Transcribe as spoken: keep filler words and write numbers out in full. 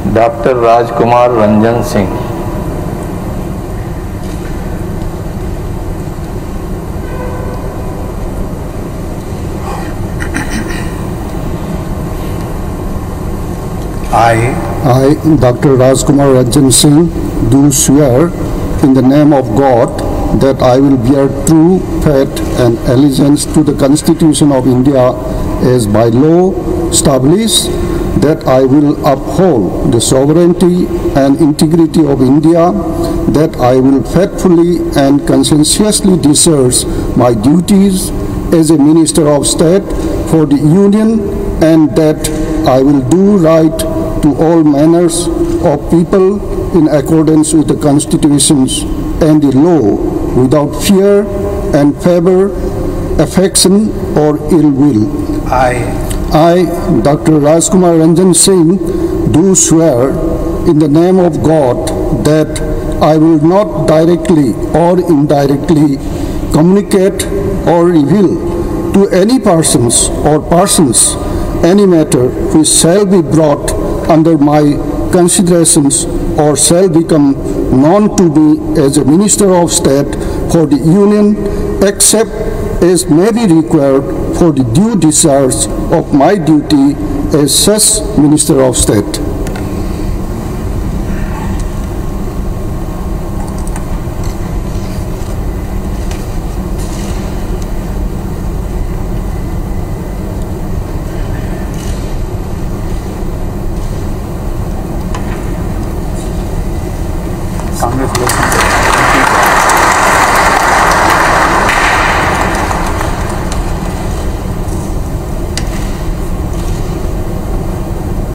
Doctor Rajkumar Ranjan Singh. I, I, Doctor Rajkumar Ranjan Singh, do swear in the name of God that I will bear true faith and allegiance to the Constitution of India as by law established, that I will uphold the sovereignty and integrity of India, that I will faithfully and conscientiously discharge my duties as a Minister of State for the Union, and that I will do right to all manners of people in accordance with the constitutions and the law, without fear and favor, affection or ill will. I, I, Doctor Rajkumar Ranjan Singh, do swear in the name of God that I will not directly or indirectly communicate or reveal to any persons or persons any matter which shall be brought under my considerations or shall become known to me as a Minister of State for the Union, except as may be required for the due discharge of my duty as such Minister of State. Congress